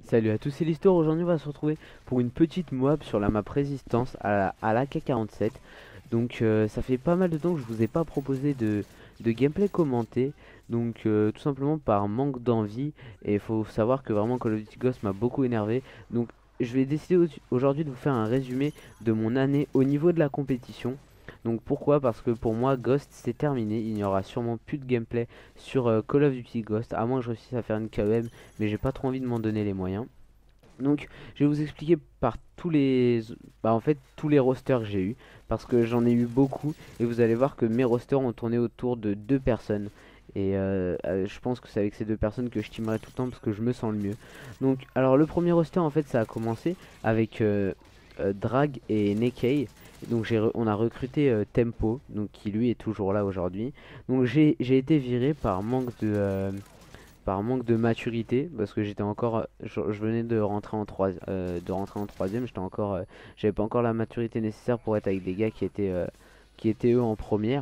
Salut à tous, c'est l'histoire. Aujourd'hui, on va se retrouver pour une petite moab sur la map Résistance à la l'AK-47. Donc, ça fait pas mal de temps que je vous ai pas proposé de gameplay commenté. Donc, tout simplement par manque d'envie. Et il faut savoir que vraiment Call of Duty Ghost m'a beaucoup énervé. Donc, je vais décider aujourd'hui de vous faire un résumé de mon année au niveau de la compétition. Donc pourquoi? Parce que pour moi Ghost c'est terminé, il n'y aura sûrement plus de gameplay sur Call of Duty Ghost, à moins que je réussisse à faire une KEM, mais j'ai pas trop envie de m'en donner les moyens. Donc je vais vous expliquer par en fait tous les rosters que j'ai eu, parce que j'en ai eu beaucoup et vous allez voir que mes rosters ont tourné autour de deux personnes. Et je pense que c'est avec ces deux personnes que je teamerai tout le temps parce que je me sens le mieux. Donc alors le premier roster en fait ça a commencé avec Drag et Nekei. Donc on a recruté Tempo, donc qui lui est toujours là aujourd'hui. Donc j'ai été viré par manque de maturité parce que j'étais encore je venais de rentrer en troisième, j'avais pas encore la maturité nécessaire pour être avec des gars qui étaient eux en première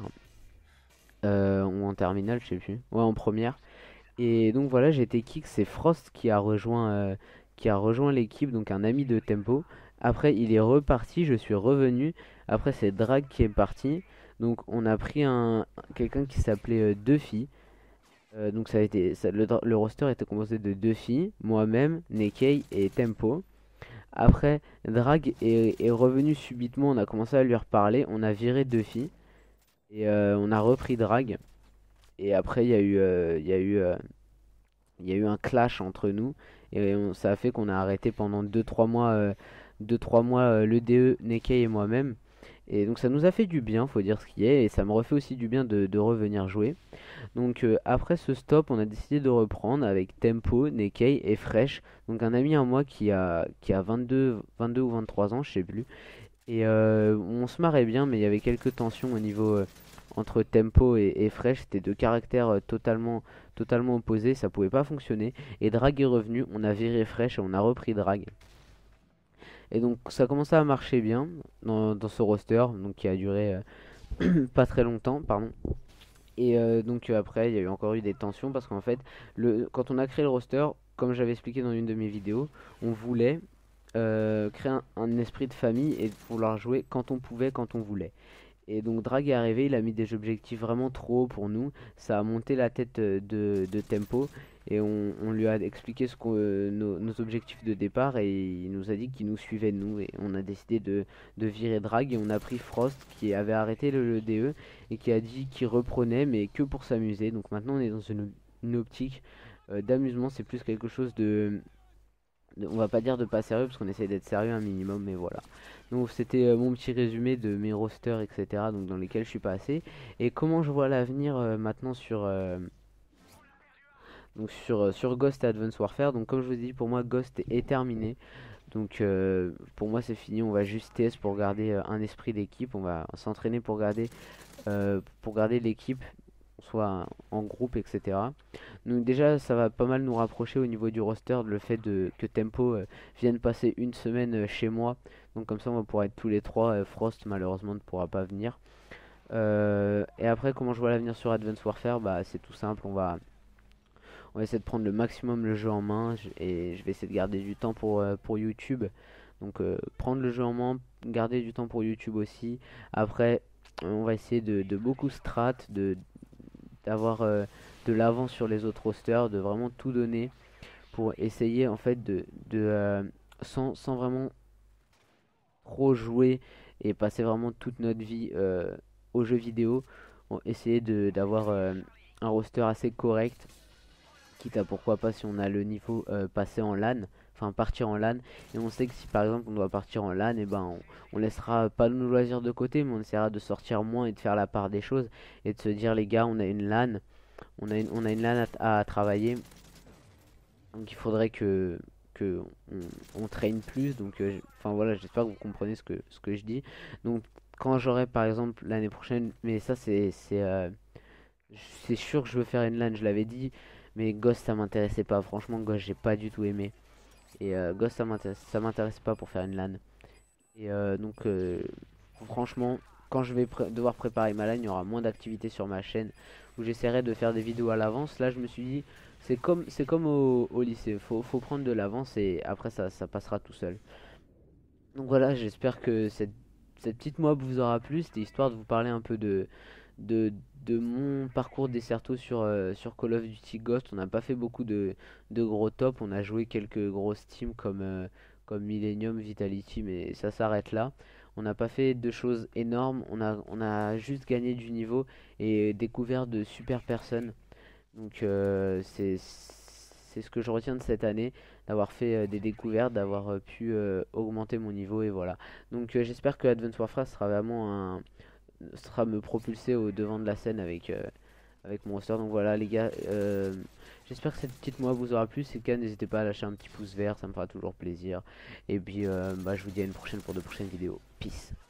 ou en terminale, je sais plus, ouais, en première. Et donc voilà, j'ai été kick, c'est Frost qui a rejoint l'équipe, donc un ami de Tempo. Après il est reparti, je suis revenu. Après c'est Drag qui est parti, donc on a pris un quelqu'un qui s'appelait Duffy. Donc le roster était composé de deux filles, moi-même, Nekei et Tempo. Après, Drag est revenu subitement, on a commencé à lui reparler, on a viré deux filles et on a repris Drag. Et après, il y a eu un clash entre nous et ça a fait qu'on a arrêté pendant deux trois mois le DE, Nekei et moi-même. Et donc ça nous a fait du bien, faut dire ce qui est, et ça me refait aussi du bien de revenir jouer. Donc après ce stop, on a décidé de reprendre avec Tempo, Nekei et Fresh. Donc un ami à moi qui a 22 ou 23 ans, je sais plus. Et on se marrait bien, mais il y avait quelques tensions au niveau entre Tempo et Fresh. C'était deux caractères totalement opposés, ça pouvait pas fonctionner. Et Drag est revenu, on a viré Fresh et on a repris Drag. Et donc ça commençait à marcher bien dans ce roster, donc qui a duré pas très longtemps, pardon. Et donc après, il y a eu encore eu des tensions parce qu'en fait, quand on a créé le roster, comme j'avais expliqué dans une de mes vidéos, on voulait créer un esprit de famille et vouloir jouer quand on pouvait, quand on voulait. Et donc Drag est arrivé, il a mis des objectifs vraiment trop hauts pour nous. Ça a monté la tête de Tempo et on lui a expliqué nos objectifs de départ et il nous a dit qu'il nous suivait nous et on a décidé de virer Drag et on a pris Frost qui avait arrêté le DE et qui a dit qu'il reprenait mais que pour s'amuser. Donc maintenant on est dans une optique d'amusement, c'est plus quelque chose on va pas dire de pas sérieux parce qu'on essaie d'être sérieux un minimum, mais voilà. Donc c'était mon petit résumé de mes rosters, etc. Donc dans lesquels je suis passé et comment je vois l'avenir maintenant sur Ghost et Advanced Warfare. Donc comme je vous ai dit, pour moi Ghost est terminé. Donc pour moi c'est fini. On va juste TS pour garder un esprit d'équipe. On va s'entraîner pour garder l'équipe soit en groupe, etc. Donc déjà, ça va pas mal nous rapprocher au niveau du roster, le fait que Tempo vienne passer une semaine chez moi. Donc comme ça, on va pouvoir être tous les trois. Frost, malheureusement, ne pourra pas venir. Et après, comment je vois l'avenir sur Advanced Warfare? Bah, c'est tout simple. On va essayer de prendre le maximum le jeu en main. Et je vais essayer de garder du temps pour YouTube. Donc prendre le jeu en main, garder du temps pour YouTube aussi. Après, on va essayer de beaucoup strat, d'avoir de l'avance sur les autres rosters, de vraiment tout donner pour essayer en fait sans vraiment trop jouer et passer vraiment toute notre vie aux jeux vidéo, essayer d'avoir un roster assez correct, quitte à pourquoi pas si on a le niveau passer en LAN, enfin partir en LAN, et on sait que si par exemple on doit partir en LAN, et ben on laissera pas nos loisirs de côté, mais on essaiera de sortir moins et de faire la part des choses et de se dire les gars on a une LAN, on a une LAN à travailler. Donc il faudrait que on traîne plus. Donc enfin voilà, j'espère que vous comprenez ce que je dis. Donc quand j'aurai par exemple l'année prochaine, mais ça c'est sûr que je veux faire une LAN, je l'avais dit. Mais Ghost ça m'intéressait pas. Franchement Ghost j'ai pas du tout aimé. Et Ghost ça m'intéresse pas pour faire une LAN. Et franchement, quand je vais devoir préparer ma LAN, il y aura moins d'activités sur ma chaîne où j'essaierai de faire des vidéos à l'avance. Là, je me suis dit, c'est comme au lycée, faut prendre de l'avance et après ça passera tout seul. Donc voilà, j'espère que cette petite mob vous aura plu. C'était histoire de vous parler un peu de, de mon parcours Desserto sur Call of Duty Ghost. On n'a pas fait beaucoup de gros tops. On a joué quelques grosses teams comme Millennium, Vitality, mais ça s'arrête là. On n'a pas fait de choses énormes. On a juste gagné du niveau et découvert de super personnes. Donc c'est ce que je retiens de cette année, d'avoir fait des découvertes, d'avoir pu augmenter mon niveau et voilà. Donc j'espère que Advance Warfare sera vraiment sera me propulser au devant de la scène avec mon roster. Donc voilà les gars, j'espère que cette petite moi vous aura plu. Si c'est le cas, n'hésitez pas à lâcher un petit pouce vert, ça me fera toujours plaisir. Et puis bah, je vous dis à une prochaine pour de prochaines vidéos. Peace.